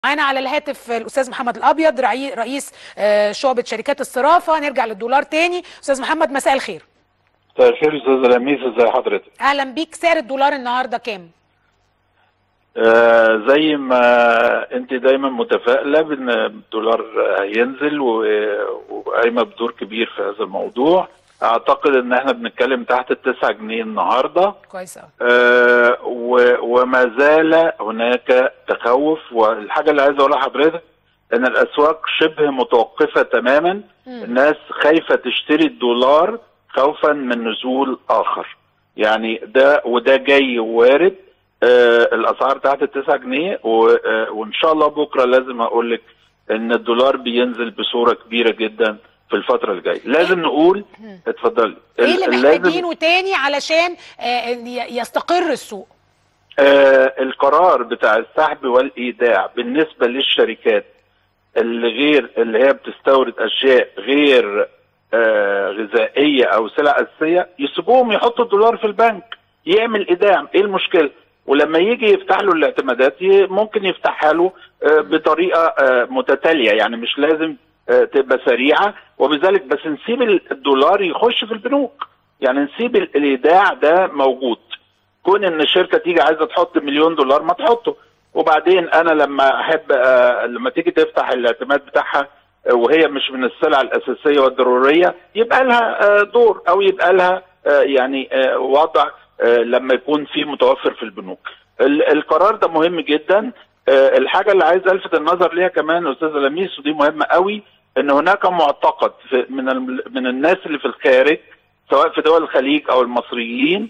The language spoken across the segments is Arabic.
معانا على الهاتف الاستاذ محمد الابيض رئيس شعبة شركات الصرافة. نرجع للدولار تاني. استاذ محمد، مساء الخير. مساء الخير استاذ لميس، ازي حضرتك؟ اهلا بيك. سعر الدولار النهارده كام؟ زي ما انت دايما متفائله بان الدولار هينزل وقايمه بدور كبير في هذا الموضوع. اعتقد ان احنا بنتكلم تحت ال9 جنيه النهارده. كويس قوي. وما زال هناك تخوف، والحاجه اللي عايز اقولها لحضرتك ان الاسواق شبه متوقفه تماما. الناس خايفه تشتري الدولار خوفا من نزول اخر، يعني وده جاي وارد. الاسعار تحت ال9 جنيه وان شاء الله بكره لازم اقول لك ان الدولار بينزل بصوره كبيره جدا في الفتره الجايه. لازم نقول اتفضلي. ايه اللي محتاجينه تاني علشان يستقر السوق؟ القرار بتاع السحب والايداع بالنسبه للشركات اللي هي بتستورد اشياء غير غذائيه او سلع اساسيه، يسيبوهم يحطوا الدولار في البنك يعمل ايداع. ايه المشكله؟ ولما يجي يفتح له الاعتمادات ممكن يفتحها له بطريقه متتاليه، يعني مش لازم تبقى سريعه. وبذلك بس نسيب الدولار يخش في البنوك، يعني نسيب الايداع ده موجود. كون ان الشركه تيجي عايزه تحط $1,000,000 ما تحطه، وبعدين انا لما احب لما تيجي تفتح الاعتماد بتاعها وهي مش من السلع الاساسيه والضروريه يبقى لها دور، او يبقى لها يعني وضع لما يكون في متوفر في البنوك. القرار ده مهم جدا. الحاجه اللي عايز الفت النظر ليها كمان استاذ لميس، ودي مهمه قوي، ان هناك معتقد من الناس اللي في الخارج سواء في دول الخليج او المصريين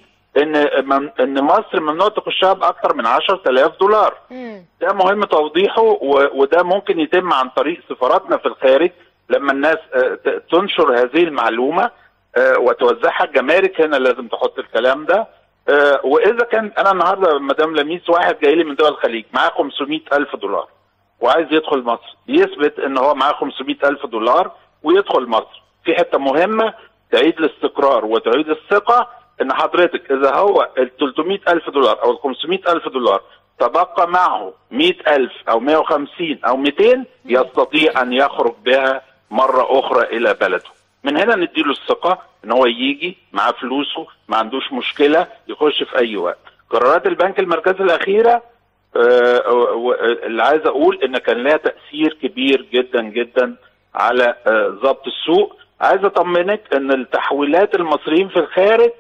ان مصر ممنوع تخشها باكثر من $10,000. ده مهم توضيحه، وده ممكن يتم عن طريق سفاراتنا في الخارج لما الناس تنشر هذه المعلومه وتوزعها. الجمارك هنا لازم تحط الكلام ده. واذا كان انا النهارده مدام لميس واحد جاي لي من دول الخليج معاه $500,000 وعايز يدخل مصر، يثبت ان هو معاه $500,000 ويدخل مصر. في حته مهمه تعيد الاستقرار وتعيد الثقه، ان حضرتك اذا هو $300,000 او $500,000 تبقى معه 100,000 او 150 او 200، يستطيع ان يخرج بها مره اخرى الى بلده. من هنا نديله الثقه ان هو يجي معاه فلوسه، ما عندوش مشكله، يخش في اي وقت. قرارات البنك المركزي الاخيره اللي عايز اقول ان كان لها تاثير كبير جدا جدا على ضبط السوق. عايز اطمنك ان التحويلات المصريين في الخارج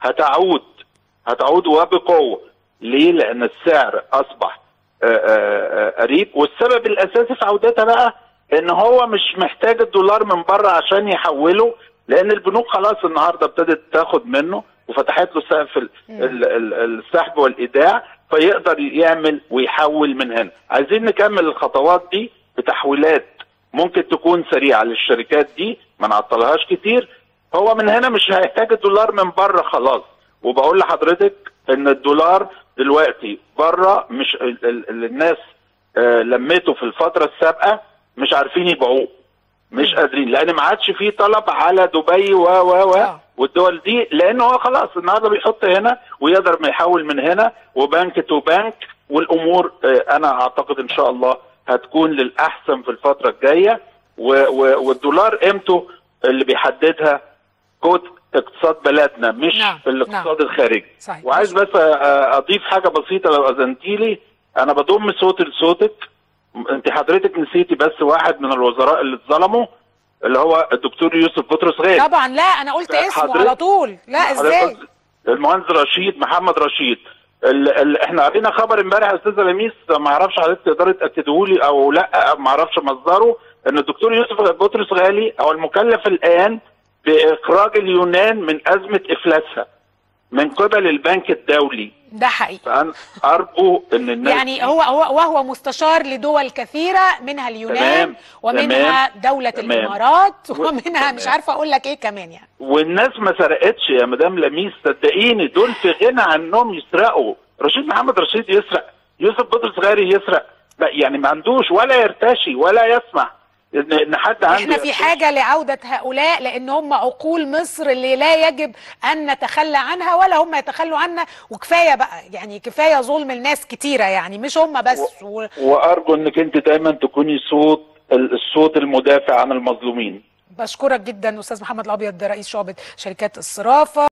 هتعود وبقوه. ليه؟ لان السعر اصبح قريب، والسبب الاساسي في عودتها بقى ان هو مش محتاج الدولار من بره عشان يحوله، لان البنوك خلاص النهارده ابتدت تاخد منه وفتحت له سقف السحب والايداع، فيقدر يعمل ويحول من هنا. عايزين نكمل الخطوات دي بتحويلات ممكن تكون سريعه للشركات دي، ما نعطلهاش كتير. هو من هنا مش هيحتاج الدولار من بره خلاص. وبقول لحضرتك ان الدولار دلوقتي بره مش الناس لميته في الفتره السابقه مش عارفين يبيعوه، مش قادرين، لان ما عادش فيه طلب على دبي والدول دي، لان هو خلاص النهارده بيحط هنا ويقدر ما يحول من هنا وبنك تو بنك. والامور انا اعتقد ان شاء الله هتكون للاحسن في الفتره الجايه. والدولار قيمته اللي بيحددها كود اقتصاد بلدنا، مش الاقتصاد الخارجي. صحيح. وعايز بس اضيف حاجه بسيطه لو اذنتي لي. انا بضم صوتي لصوتك. انت حضرتك نسيتي بس واحد من الوزراء اللي اتظلموا، اللي هو الدكتور يوسف بطرس غالي. طبعا لا، انا قلت اسمه على طول. لا ازاي؟ المهندس محمد رشيد. احنا قرينا خبر امبارح يا استاذه لميس، ما اعرفش حضرتك تقدري تاكده لي او لا، ما اعرفش مصدره، ان الدكتور يوسف بطرس غالي هو المكلف الان باخراج اليونان من ازمه افلاسها من قبل البنك الدولي. ده حقيقي. فأنا أرجو إن الناس يعني وهو مستشار لدول كثيرة، منها اليونان ومنها دولة الإمارات ومنها مش عارفة أقول لك إيه كمان يعني. والناس ما سرقتش يا مدام لميس، صدقيني دول في غنى عنهم يسرقوا. محمد رشيد يسرق، يوسف بطرس غالي يسرق، يعني ما عندوش ولا يرتشي ولا يسمح ان حد عنده احنا في حاجة لعودة هؤلاء، لان هم عقول مصر اللي لا يجب ان نتخلى عنها ولا هم يتخلوا عنا، وكفاية بقى يعني، كفاية ظلم الناس كتيرة يعني، مش هم بس. وارجو انك انت دايما تكوني الصوت المدافع عن المظلومين. بشكرك جدا استاذ محمد الابيض، رئيس شعبة شركات الصرافة.